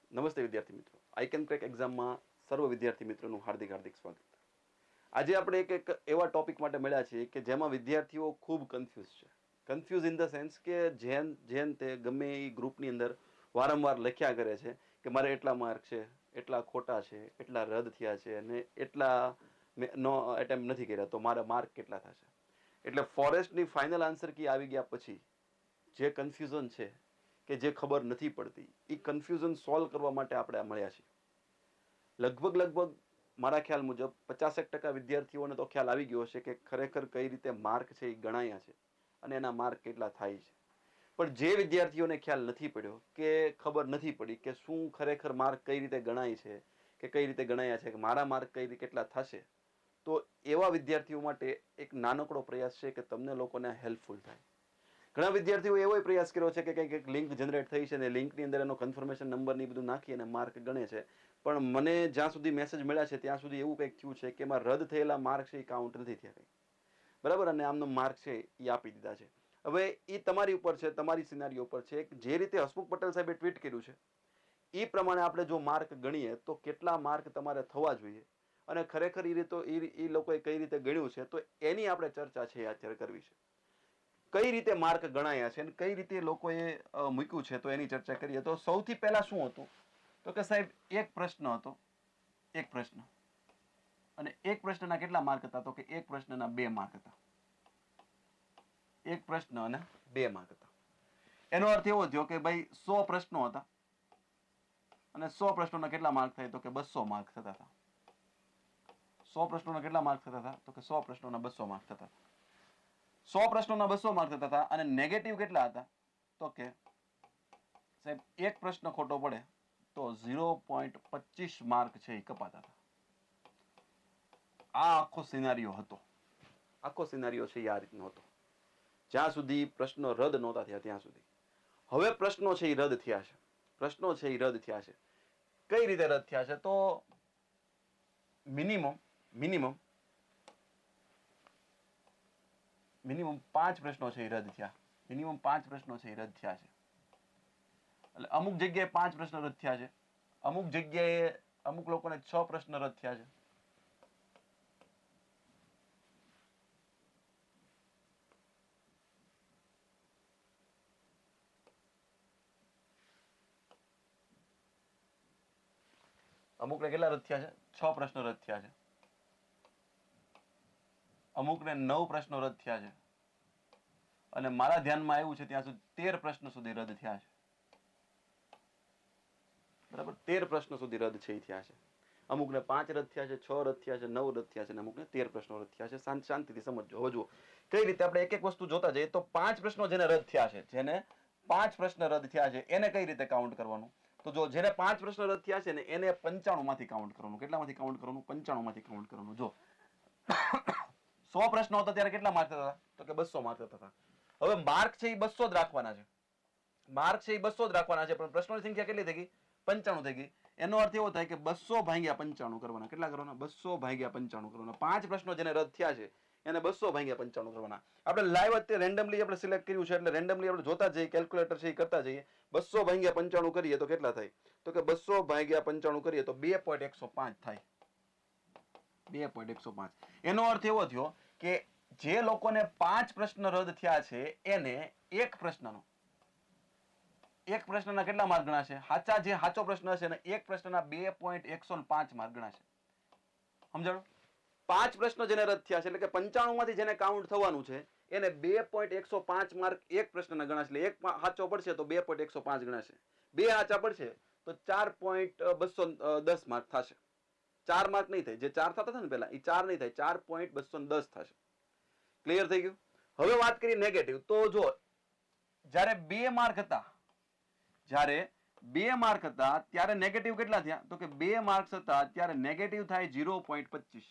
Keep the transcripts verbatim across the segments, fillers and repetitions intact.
નમસ્તે વિદ્યાર્થી મિત્રો, આઈ કેન ક્રેક એક્ઝામમાં સર્વ વિદ્યાર્થી મિત્રોનું હાર્દિક હાર્દિક સ્વાગત. આજે આપણે એક એક એવા ટોપિક માટે મળ્યા છીએ કે જેમાં વિદ્યાર્થીઓ ખૂબ કન્ફ્યુઝ છે. કન્ફ્યુઝ ઇન ધ સેન્સ કે જેન જેન તે ગમે એ ગ્રુપની અંદર વારંવાર લખ્યા કરે છે કે મારે એટલા માર્ક છે, એટલા ખોટા છે, એટલા રદ થયા છે અને એટલા નો એટેમ્પ નથી કર્યા તો મારા માર્ક કેટલા થશે. એટલે ફોરેસ્ટની ફાઇનલ આન્સર કી આવી ગયા પછી જે કન્ફ્યુઝન છે કે જે ખબર નથી પડતી એ કન્ફ્યુઝન સોલ્વ કરવા માટે આપણે મળ્યા છીએ. લગભગ લગભગ મારા ખ્યાલ મુજબ પચાસેક ટકા વિદ્યાર્થીઓને તો ખ્યાલ આવી ગયો હશે કે ખરેખર કઈ રીતે માર્ક છે એ ગણાયા છે અને એના માર્ક કેટલા થાય છે. પણ જે વિદ્યાર્થીઓને ખ્યાલ નથી પડ્યો કે ખબર નથી પડી કે શું ખરેખર માર્ક કઈ રીતે ગણાય છે કે કઈ રીતે ગણાયા છે કે મારા માર્ક કઈ રીતે કેટલા થશે, તો એવા વિદ્યાર્થીઓ માટે એક નાનકડો પ્રયાસ છે કે તમને લોકોને હેલ્પફુલ થાય. ઘણા વિદ્યાર્થીઓ એવો પ્રયાસ કર્યો છે કે કંઈક લિંક જનરેટ થઈ છે અને લિંકની અંદર એનો કન્ફર્મેશન નંબર ની બધું નાખી અને માર્ક ગણે છે. પણ મને જ્યાં સુધી મેસેજ મળ્યા છે ત્યાં સુધી એવું કંઈક થયું છે કે એમાં રદ થયેલા માર્ક છે એ કાઉન્ટ નથી થયા કંઈ, બરાબર, અને આમનો માર્ક છે એ આપી દીધા છે. હવે એ તમારી ઉપર છે, તમારી સિનારીઓ ઉપર છે. જે રીતે હસમુખ પટેલ સાહેબે ટ્વીટ કર્યું છે એ પ્રમાણે આપણે જો માર્ક ગણીએ તો કેટલા માર્ક તમારે થવા જોઈએ અને ખરેખર એ રીતે એ લોકોએ કઈ રીતે ગણ્યું છે તો એની આપણે ચર્ચા છે અત્યારે કરવી છે. કઈ રીતે માર્ક ગણાયા છે અને કઈ રીતે લોકોએ મૂક્યું છે તો એની ચર્ચા કરીએ. તો સૌથી પહેલા શું હતું તો કે સાહેબ એક પ્રશ્ન હતો, એક પ્રશ્ન અને એક પ્રશ્નના કેટલા માર્ક હતા તો કે એક પ્રશ્નના બે માર્ક હતા. એક પ્રશ્ન અને બે માર્ક હતા. એનો અર્થ એવો થયો કે ભાઈ સો પ્રશ્નો હતા અને સો પ્રશ્નોના કેટલા માર્ક થાય તો કે બસો માર્ક થતા હતા. સો પ્રશ્નોના કેટલા માર્ક થતા હતા તો કે સો પ્રશ્નોના બસો માર્ક થતા હતા. સો પ્રશ્નોના બસો માર્ક થતા હતા અને નેગેટિવ કેટલા હતા તો કે સાહેબ એક પ્રશ્ન ખોટો પડે તો ઝીરો પોઈન્ટ પચીસ માર્ક છે એ કપાતા હતા. આ આખો સિનારીઓ હતો. આખો સિનારીઓ છે એ આ રીતનો હતો જ્યાં સુધી પ્રશ્નો રદ નહોતા થયા ત્યાં સુધી. હવે પ્રશ્નો છે એ રદ થયા છે. પ્રશ્નો છે એ રદ થયા છે. કઈ રીતે રદ થયા છે તો મિનિમમ મિનિમમ મિનિમમ પાંચ પ્રશ્નો છે એ રદ થયા. મિનિમમ પાંચ પ્રશ્નો છે એ રદ થયા છે. એટલે અમુક જગ્યાએ પાંચ પ્રશ્ન રદ થયા છે, અમુક જગ્યાએ અમુક લોકોને છ પ્રશ્ન રદ થયા છે. અમુકને કેટલા રદ થયા છે? છ પ્રશ્નો રદ થયા છે. અમુકને નવ પ્રશ્નો રદ થયા છે અને મારા ધ્યાનમાં આવ્યું છે ત્યાં સુધી તેર પ્રશ્ન સુધી રદ થયા છે. બરાબર, તેર પ્રશ્ન સુધી રદ છે એ થયા છે. અમુકને પાંચ રદ થયા છે, છ રદ થયા છે, નવ રદ થયા છે અને અમુકને તેર પ્રશ્નો રદ થયા છે. શાંતિ શાંતિથી સમજો. હવે જુઓ કઈ રીતે આપણે એક એક વસ્તુ જોતા જઈએ તો પાંચ પ્રશ્નો જેને રદ થયા છે, જેને પાંચ પ્રશ્ન રદ થયા છે એને કઈ રીતે કાઉન્ટ કરવાનું તો જો જેને પાંચ પ્રશ્ન રદ થયા છે ને એને પંચાણું માંથી કાઉન્ટ કરવાનું. કેટલામાંથી કાઉન્ટ કરવાનું? પંચાણું માંથી કાઉન્ટ કરવાનું. જો સો પ્રશ્નો હતા ત્યારે કેટલા માર્ક થતા તો કે બસો માર્ક થતા હતા. હવે માર્ક છે એ બસો જ રાખવાના છે. માર્ક છે એ બસો જ રાખવાના છે પણ પ્રશ્નોની સંખ્યા કેટલી થઈ ગઈ? પંચાણું થઈ ગઈ. એનો અર્થ એવો થાય કે બસો ભાગ્યા પંચાણું કરવાના. કેટલા કરવાના? બસો ભાગ્યા પંચાણું કરવાના. પાંચ પ્રશ્નો જેને રદ થયા છે એને બસો ભાગ્યા પંચાણું કરવાના. આપણે લાઈવ અત્યારે રેન્ડમલી આપણે સિલેક્ટ કર્યું છે એટલે રેન્ડમલી આપણે જોતા જઈએ, કેલ્ક્યુલેટર છે એ કરતા જઈએ. બસો ભાગ્યા પંચાણું કરીએ તો કેટલા થાય તો કે બસો ભાગ્યા પંચાણું કરીએ તો બે પોઈન્ટ એકસો પાંચ થાય. બે પોઈન્ટ એકસો પાંચ. એનો અર્થ એવો થયો કે જે લોકોને પાંચ પ્રશ્ન રદ થયા છે એને એક પ્રશ્નનો એક પ્રશ્નના કેટલા માર્ક ગણાશે? સાચા જે સાચો પ્રશ્ન હશે ને એક પ્રશ્નના બે પોઈન્ટ એકસો પાંચ માર્ક ગણાશે. સમજાણું? પાંચ પ્રશ્નો જેને રદ થયા છે એટલે કે પંચાણું માંથી જેને કાઉન્ટ થવાનું છે એને બે પોઈન્ટ એકસો પાંચ માર્ક એક પ્રશ્નના ગણાશે. એટલે એક સાચો પડશે તો બે પોઈન્ટ એકસો પાંચ ગણાશે. બે સાચા પડશે તો ચાર પોઈન્ટ બસો દસ માર્ક થશે. ચાર માર્ક નહીં થાય. જે ચાર થતા હતા ને પેલા એ ચાર નહીં થાય, ચાર પોઈન્ટ બસો દસ થશે. ક્લિયર થઈ ગયું? હવે વાત કરીએ નેગેટિવ. તો જો જયારે બે માર્ક હતા જ્યારે બે માર્ક હતા ત્યારે નેગેટિવ કેટલા થયા તો કે બે માર્ક્સ હતા ત્યારે નેગેટિવ થાય ઝીરો પોઈન્ટ પચીસ.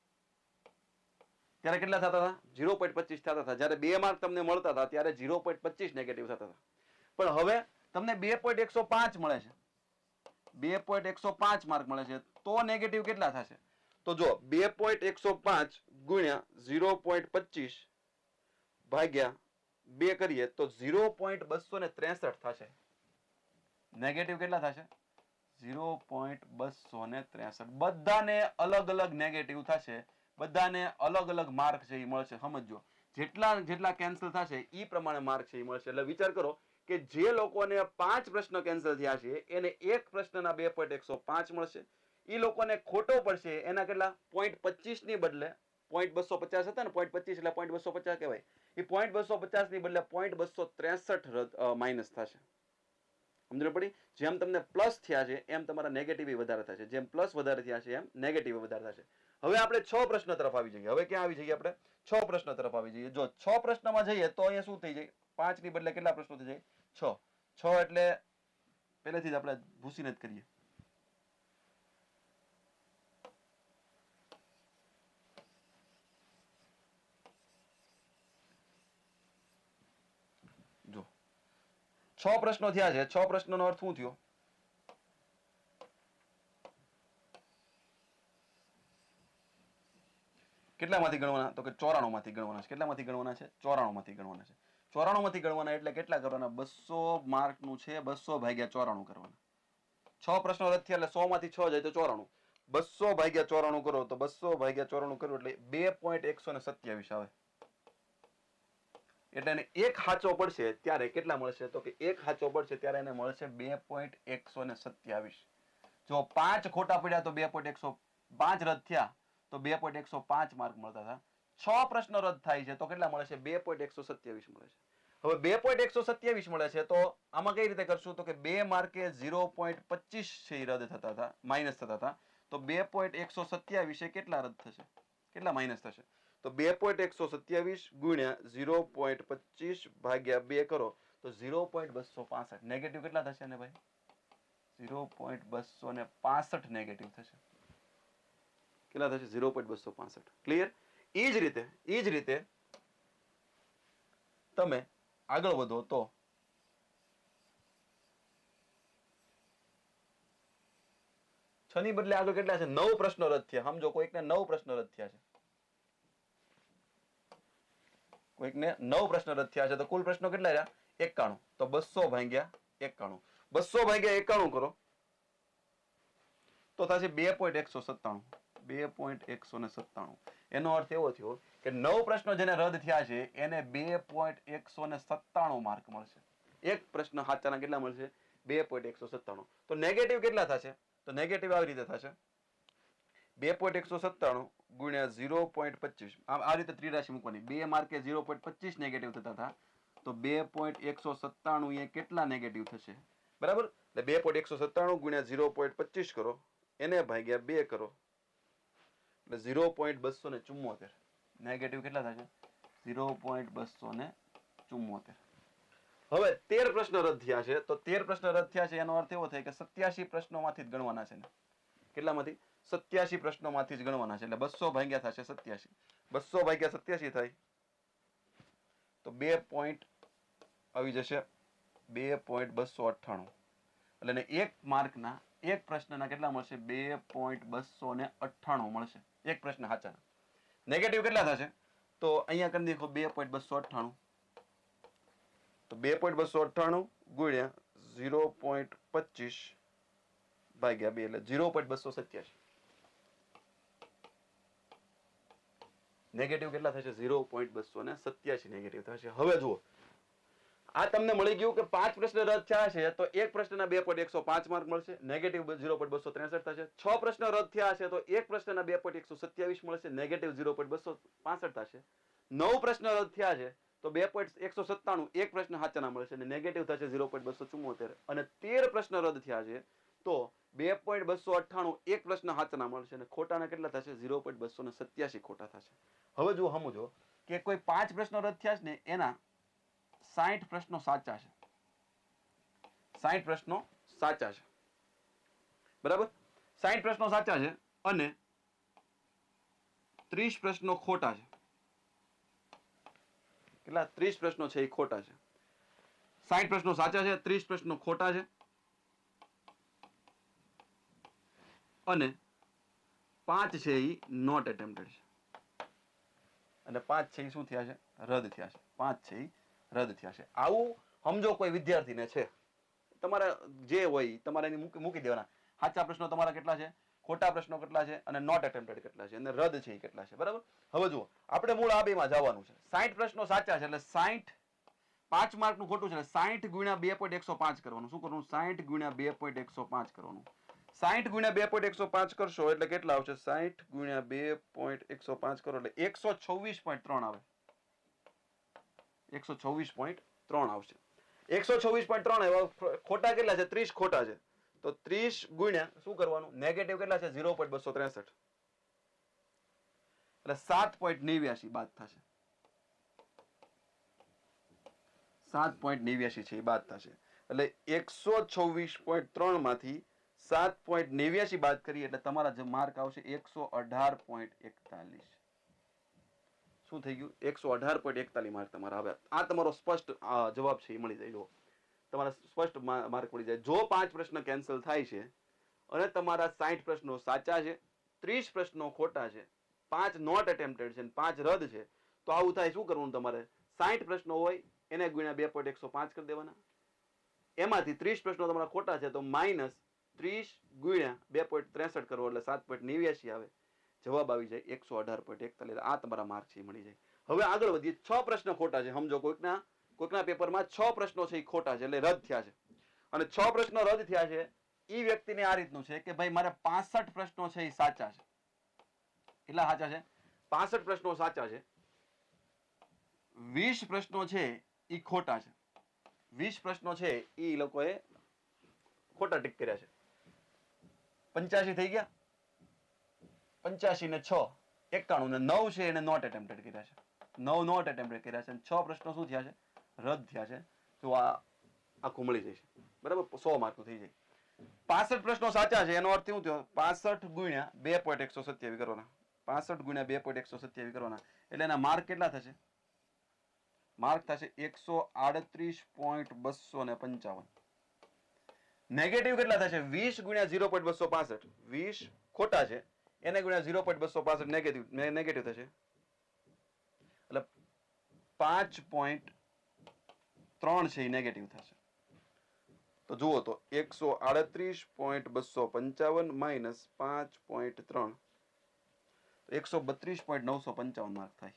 ત્યારે કેટલા થતા હતા? ઝીરો પોઈન્ટ પચીસ થતા હતા. જ્યારે બે માર્ક તમને મળતા હતા ત્યારે ઝીરો પોઈન્ટ પચીસ નેગેટિવ થતા હતા. પણ હવે તમને બે પોઈન્ટ એકસો પાંચ મળે છે, બે પોઈન્ટ એકસો પાંચ માર્ક મળે છે તો નેગેટિવ કેટલા થશે તો જો બે પોઈન્ટ એકસો પાંચ ગુણ્યા ઝીરો પોઈન્ટ પચીસ ભાગ્યા બે કરીએ તો ઝીરો પોઈન્ટ બસો ને ત્રેસઠ થશે. નેગેટિવ કેટલા થશે? ઝીરો પોઈન્ટ બસો ને ત્રેસઠ બધાને અલગ અલગ નેગેટિવ થશે, બધાને અલગ અલગ માર્ક છે એ મળશે. સમજો જેટલા જેટલા કેન્સલ થશે એ પ્રમાણે માર્ક છે એ મળશે. એટલે વિચાર કરો કે જે લોકોને પાંચ પ્રશ્ન કેન્સલ થયા છે એને એક પ્રશ્નના બે પોઈન્ટ એકસો પાંચ મળશે. એ લોકોને ખોટો પડશે એના કેટલા પોઈન્ટ પચીસ ની બદલે પોઈન્ટ બસો પચાસ હતા ને, પોઈન્ટ પચીસ એટલે પોઈન્ટ બસો પચાસ કહેવાય. એ પોઈન્ટ બસો પચાસ ની બદલે પોઈન્ટ બસો ત્રેસઠ માઇનસ થશે. સમજણ પડી? જેમ તમને પ્લસ થયા છે એમ તમારા નેગેટિવ વધારે થશે, જેમ પ્લસ વધારે થયા છે એમ નેગેટિવ વધારે થશે. હવે આપણે છ પ્રશ્ન તરફ આવી જઈએ. હવે ક્યાં આવી જઈએ આપણે? છ પ્રશ્ન તરફ આવી જઈએ. જો છ પ્રશ્નમાં જઈએ તો અહીંયા શું થઈ જાય? પાંચ ની બદલે કેટલા પ્રશ્નો થઈ જાય? છ. છ એટલે પહેલેથી જ આપણે ભૂસીને જ કરીએ. જો છ પ્રશ્નો થયા છે. છ પ્રશ્નોનો અર્થ શું થયો? કેટલામાંથી ગણવાના? તો કે ચોરાણું માંથી ગણવાના છે. કેટલામાંથી ગણવાના છે? ચોરાણું માંથી ગણવાના છે. ચોરાણું માંથી ગણવાના એટલે કેટલા કરવાના? બસો માર્ક નું છે, બસો ભાગ્યા ચોરાણું કરવાના. છ પ્રશ્નો રદ થયા એટલે સો માંથી છ જાય તો ચોરાણું. બસો ભાગ્યા ચોરાણું કરો તો બસો ભાગ્યા ચોરાણું કરો એટલે બે પોઈન્ટ એકસો ને સત્યાવીસ આવે. એટલે એને એક હાચો પડશે ત્યારે કેટલા મળશે? તો કે એક હાચો પડશે ત્યારે એને મળશે બે પોઈન્ટ એકસો ને સત્યાવીસ. જો પાંચ ખોટા પડ્યા તો બે પોઈન્ટ એકસો પાંચ રદ થયા તો બે પોઈન્ટ એકસો પાંચ માર્ક મળતા હતા. છ પ્રશ્ન રદ થાય છે તો કેટલા મળે છે? બે પોઈન્ટ એકસો સત્યાવીસ મળે છે. હવે બે પોઈન્ટ એકસો સત્યાવીસ મળે છે તો આમાં કઈ રીતે કરશું? તો કે બે માર્કે ઝીરો પોઈન્ટ પચીસ છે રદ થતા હતા, માઇનસ થતા હતા. તો બે પોઈન્ટ એકસો સત્યાવીસ કેટલા રદ થશે? કેટલા માઇનસ થશે? તો બે પોઈન્ટ એકસો સત્યાવીસ ગુણ્યા ઝીરો પોઈન્ટ પચીસ ભાગ્યા બે કરો તો ઝીરો પોઈન્ટ બસો પાસઠ. નેગેટિવ કેટલા થશે ને ભાઈ? ઝીરો પોઈન્ટ બસો ને પાસઠ નેગેટિવ થશે. કેટલા થશે? ઝીરો પોઈન્ટ બસો પાસઠ. ક્લિયર? એ જ રીતે એ જ રીતે તમે આગળ વધો તો છ ની બદલે આગળ કેટલા છે? નવ પ્રશ્નો રદ થયા. સમજો કોઈકને નવ પ્રશ્નો રદ થયા છે. કોઈકને નવ પ્રશ્ન રદ થયા છે તો કુલ પ્રશ્નો કેટલા રહ્યા? એકાણું. તો બસો ભાગ્યા એકાણું. બસો ભાગ્યા એકાણું કરો તો થશે બે પોઈન્ટ એકસો સત્તાણું. બે પોઈન્ટ એકસો ને સત્તાણું. એનો અર્થ એવો થયો કે નવ પ્રશ્નો જેને રદ થયા છે એને બે પોઈન્ટ એકસો ને સત્તાણું માર્ક મળશે. એક પ્રશ્ન સાચાના કેટલા મળશે? બે પોઈન્ટ એકસો સત્તાણું. તો નેગેટિવ કેટલા થશે? તો નેગેટિવ આવી રીતે થશે બે પોઈન્ટ એકસો સત્તાણું ગુણ્યા ઝીરો પોઈન્ટ પચીસ. આ રીતે ત્રિરાશી મૂકવાની. બે માર્કે ઝીરો પોઈન્ટ પચીસ નેગેટિવ થતા હતા તો બે પોઈન્ટ એકસો સત્તાણું એ કેટલા નેગેટિવ થશે? બરાબર? એટલે બે પોઈન્ટ એકસો સત્તાણું ગુણ્યા ઝીરો પોઈન્ટ પચીસ કરો એને ભાગ્યા બે કરો એટલે ઝીરો પોઈન્ટ બસો ને ચુમ્મોતેર. નેગેટિવ કેટલા થશે? ઝીરો પોઈન્ટ બસો ને ચુમ્મોતેર. હવે તેર પ્રશ્ન રદ થયા છે તો તેર પ્રશ્ન રદ થયા છે એનો અર્થ એવો થાય કે સત્યાસી પ્રશ્નોમાંથી જ ગણવાના છે ને. કેટલામાંથી? સત્યાસી પ્રશ્નોમાંથી જ ગણવાના છે. એટલે બસો ભાગ્યા થશે સત્યાસી. બસો ભાગ્યા સત્યાસી થાય તો બે પોઈન્ટ આવી જશે બે પોઈન્ટ બસો અઠ્ઠાણું. એટલે એક માર્કના એક પ્રશ્નના કેટલા મળશે? બે પોઈન્ટ બસો ને અઠ્ઠાણું મળશે. એક પ્રશ્ન સાચાના. નેગેટિવ કેટલા થશે? તો અહીંયા કરી દેખો બે પોઈન્ટ બસો અઠ્ઠાણું. તો બે પોઈન્ટ બસો અઠ્ઠાણું ગુણ્યા ઝીરો પોઈન્ટ પચીસ ભાગ્યા બે એટલે ઝીરો પોઈન્ટ બસો સત્યાસી. નેગેટિવ કેટલા થશે? ઝીરો પોઈન્ટ બસો ને સત્યાસી નેગેટિવ થશે. હવે જુઓ આ તમને મળી ગયું કે પાંચ પ્રશ્ન રદ થયા છે તો એક પ્રશ્નના બે પોઈન્ટ એકસો પાંચ માર્ક મળશે. નેગેટિવ ઝીરો પોઈન્ટ બસો ત્રેસઠ થશે. છ પ્રશ્ન રદ થયા છે તો એક પ્રશ્નના બે પોઈન્ટ એકસો સત્યાવીસ મળશે. નેગેટિવ ઝીરો પોઈન્ટ બસો પાસઠ થશે. નવ પ્રશ્ન રદ થયા છે તો બે પોઈન્ટ એકસો સત્તાણું એક પ્રશ્ન સાચાના મળશે અને નેગેટિવ થશે ઝીરો પોઈન્ટ બસો ચુમ્મોતેર. અને તેર પ્રશ્ન રદ થયા છે તો બે પોઈન્ટ બસો અઠ્ઠાણું એક પ્રશ્ન સાચાના મળશે અને ખોટાના કેટલા થશે? ઝીરો પોઈન્ટ બસો ને સત્યાસી ખોટા થશે. હવે જો સમજો કે કોઈ પાંચ પ્રશ્નો રદ થયા છે ને એના સાઠ પ્રશ્નો સાચા છે. સાઠ પ્રશ્નો સાચા છે. બરાબર? સાઠ પ્રશ્નો સાચા છે અને ત્રીસ પ્રશ્નો ખોટા છે. કેટલા? ત્રીસ પ્રશ્નો છે એ ખોટા છે. સાઠ પ્રશ્નો સાચા છે, ત્રીસ પ્રશ્નો ખોટા છે અને પાંચ છે એ નોટ એટેમ્પ્ટેડ છે. અને પાંચ છે એ શું થયા છે? રદ થયા છે. પાંચ છે એ રદ થયા છે. આવું સમજો કોઈ વિદ્યાર્થીને છે, તમારે જે હોય તમારે મૂકી દેવાના. સાચા પ્રશ્નો તમારા કેટલા છે, ખોટા પ્રશ્નો કેટલા છે અને નોટ એટેમ્પ્ટેડ કેટલા છે અને રદ છે એ કેટલા છે. બરાબર. હવે જુઓ આપણે મૂળ આ બેમાં જવાનું છે. સાઠ પ્રશ્નો સાચા છે એટલે સાઠ પાંચ માર્કનું ખોટું છે એટલે સાઠ ગુણ્યા બે પોઈન્ટ એકસો પાંચ કરવાનું. શું કરવાનું? સાઠ ગુણ્યા બે પોઈન્ટ એકસો પાંચ કરવાનું. સાઠ ગુણ્યા બે પોઈન્ટ એકસો પાંચ કરશો એટલે કેટલા આવશે? સાઠ ગુણ્યા બે પોઈન્ટ એકસો પાંચ કરો એટલે એકસો છવ્વીસ પોઈન્ટ ત્રણ આવે. એકસો છવ્વીસ પોઈન્ટ ત્રણ આવશે. એકસો છવ્વીસ પોઈન્ટ ત્રણ એવા ખોટા કેટલા છે? ત્રીસ ખોટા છે. તો ત્રીસ ગુણ્યા શું કરવાનું? નેગેટિવ કેટલા છે? ઝીરો પોઈન્ટ બસો ત્રેસઠ એટલે સાત પોઈન્ટ નેવ્યાસી બાદ થશે. સાત પોઈન્ટ નેવ્યાસી છે એ બાદ થશે એટલે એકસો છવ્વીસ પોઈન્ટ ત્રણ માંથી સાત પોઈન્ટ નેવ્યાસી બાદ કરીએ એટલે તમારા જે માર્ક આવશે એકસો અઢાર પોઈન્ટ એકતાલીસ. શું થઈ ગયું? એકસો અઢાર પોઈન્ટ એકતાલીસ માર્ક તમારા આવે. આ તમારો સ્પષ્ટ જવાબ છે એ મળી જાય. તમારા સ્પષ્ટ માર્ક મળી જાય. જો પાંચ પ્રશ્ન કેન્સલ થાય છે અને તમારા સાઠ પ્રશ્નો સાચા છે, ત્રીસ પ્રશ્નો ખોટા છે, પાંચ નોટ એટેમ્પ્ટેડ છે, પાંચ રદ છે, તો આવું થાય શું કરવાનું તમારે? સાઠ પ્રશ્નો હોય એને ગુણ્યા બે પોઈન્ટ એકસો પાંચ કરી દેવાના. એમાંથી ત્રીસ પ્રશ્નો તમારા ખોટા છે તો માઇનસ ત્રીસ ગુણ્યા બે પોઈન્ટ ત્રેસઠ કરવો એટલે સાત પોઈન્ટ નેવ્યાસી આવે. જવાબ આવી જાય એકસો અઢાર પોઈન્ટ એકતાલીસ. આ તમારા માર્ક છે મળી જાય. હવે આગળ વધીએ. છ પ્રશ્ન ખોટા છે. સમજો કોઈકના કોઈકના પેપરમાં છ પ્રશ્નો છે એ ખોટા છે એટલે રદ થયા છે અને છ પ્રશ્નો રદ થયા છે એ વ્યક્તિને આ રીતનું છે કે ભાઈ મારે પાસઠ પ્રશ્નો છે એ સાચા છે. કેટલા સાચા છે? પાસઠ પ્રશ્નો સાચા છે. વીસ પ્રશ્નો છે એ ખોટા છે. વીસ પ્રશ્નો છે એ લોકોએ ખોટા ટીક કર્યા છે. પંચ્યાસી થઈ ગયા. પંચ્યાસી ને છ એકાણું ને નવ છે એને નોટ એટેમ્પ્ટેડ કર્યા છે. નવ નોટ એટેમ્પ્ટેડ કર્યા છે અને છ પ્રશ્નો શું થયા છે? રદ થયા છે. તો આ આખું મળી જશે. બરાબર. સો માર્કનું થઈ જાય. પાસઠ પ્રશ્નો સાચા છે એનો અર્થ શું થયો? પાસઠ ગુણ્યા બે પોઈન્ટ એકસો સત્યાવીસ કરવાના. પાસઠ ગુણ્યા બે પોઈન્ટ એકસો સત્યાવીસ કરવાના એટલે એના માર્ક કેટલા થશે? માર્ક થશે એકસો આડત્રીસ પોઈન્ટ બસો ને પંચાવન. નેગેટિવ કેટલા થશે? વીસ ગુણ્યા ઝીરો પોઈન્ટ બસો પાસઠ. વીસ ખોટા છે એને ગુણ્યા ઝીરો પોઈન્ટ બસો પાસઠ નેગેટિવ નેગેટિવ થશે એટલે પાંચ પોઈન્ટ ત્રણ છે એ નેગેટિવ થશે. તો જુઓ તો એકસો આડત્રીસ પોઈન્ટ બસો પંચાવન માઇનસ પાંચ પોઈન્ટ ત્રણ એકસો બત્રીસ પોઈન્ટ નવસો પંચાવન માર્ક થાય.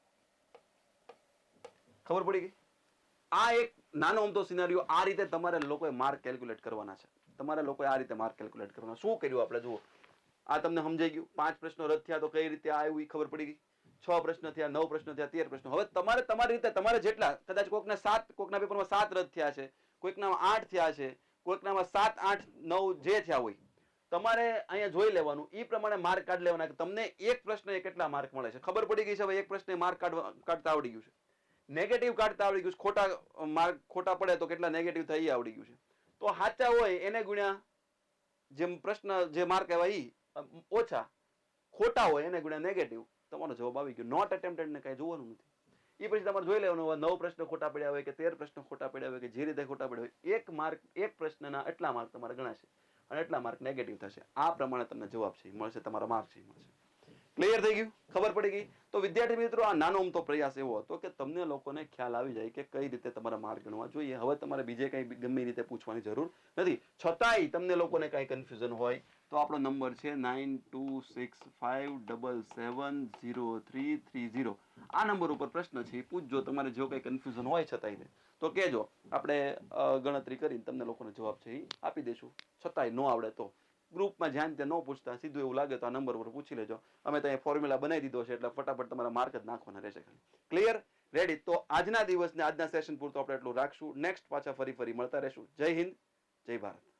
ખબર પડી ગઈ? આ એક નાનો અમથો સિનારીઓ. આ રીતે તમારે લોકોએ માર્ક કેલ્ક્યુલેટ કરવાના છે. તમારે લોકોએ આ રીતે માર્ક કેલ્ક્યુલેટ કરવાના. શું કર્યું આપણે? જુઓ આ તમને સમજાઈ ગયું. પાંચ પ્રશ્નો રદ થયા તો કઈ રીતે આ આવ્યું એ ખબર પડી ગઈ. છ પ્રશ્ન થયા, નવ પ્રશ્ન થયા, તેર પ્રશ્નો. હવે તમારે તમારી રીતે તમારે જેટલા કદાચ કોઈકના સાત કોઈકના પેપરમાં સાત રદ થયા છે, કોઈકનામાં આઠ થયા છે, કોઈકનામાં સાત આઠ નવ જે થયા હોય તમારે અહીંયા જોઈ લેવાનું. એ પ્રમાણે માર્ક કાઢી લેવાના કે તમને એક પ્રશ્ન કેટલા માર્ક મળે છે. ખબર પડી ગઈ છે. હવે એક પ્રશ્ન માર્ક કાઢવા કાઢતા આવડી ગયું છે. નેગેટિવ કાઢતા આવડી ગયું છે. ખોટા માર્ક ખોટા પડે તો કેટલા નેગેટિવ થાય એ આવડી ગયું છે. તો સાચા હોય એને ગુણ્યા જેમ પ્રશ્ન જે માર્ક આવ્યા ઈ ઓછા, ખોટા હોય એને ગુણ્યા નેગેટિવ. તમારો જવાબ આવી ગયો. નોટ એટેમ્પ્ટેડ ને કઈ જોવાનું નથી. એ પછી તમારે જોઈ લેવાનું હોય નવ પ્રશ્ન ખોટા પડ્યા હોય કે તેર પ્રશ્ન ખોટા પડ્યા હોય કે જે રીતે ખોટા પડ્યા હોય એક માર્ક એક પ્રશ્નના એટલા માર્ક તમારે ગણાશે અને એટલા માર્ક નેગેટિવ થશે. આ પ્રમાણે તમને જવાબ છે મળશે, તમારા માર્ક છે મળશે. ક્લિયર થઈ ગયું? ખબર પડી ગઈ? તો વિદ્યાર્થી મિત્રો આ નાનો અમથો પ્રયાસ એવો હતો કે તમને લોકોને ખ્યાલ આવી જાય કે કઈ રીતે તમારા માર્ક ગણવા જોઈએ. હવે તમારે બીજે કઈ ગમે રીતે પૂછવાની જરૂર નથી. છતાંય તમને લોકોને કઈ કન્ફ્યુઝન હોય તો આપણો નંબર છે nine two six five double seven zero three three zero. આ નંબર ઉપર પ્રશ્ન છે એ પૂછજો. તમારે જો કઈ કન્ફ્યુઝન હોય છતાંય તો કહેજો. આપણે ગણતરી કરીને તમને લોકોને જવાબ છે એ આપી દઈશું. છતાંય ન આવડે તો ગ્રુપમાં ધ્યાન ત્યાં ન પૂછતા, સીધું એવું લાગે તો આ નંબર ઉપર પૂછી લેજો. અમે ત્યાં ફોર્મ્યુલા બનાવી દીધો છે એટલે ફટાફટ તમારા માર્ક જ નાખવાના રહેશે. ક્લિયર? રેડી? તો આજના દિવસને આજના સેશન પૂરતો આપણે એટલું રાખશું. નેક્સ્ટ પાછા ફરી ફરી મળતા રહેશું. જય હિન્દ, જય ભારત.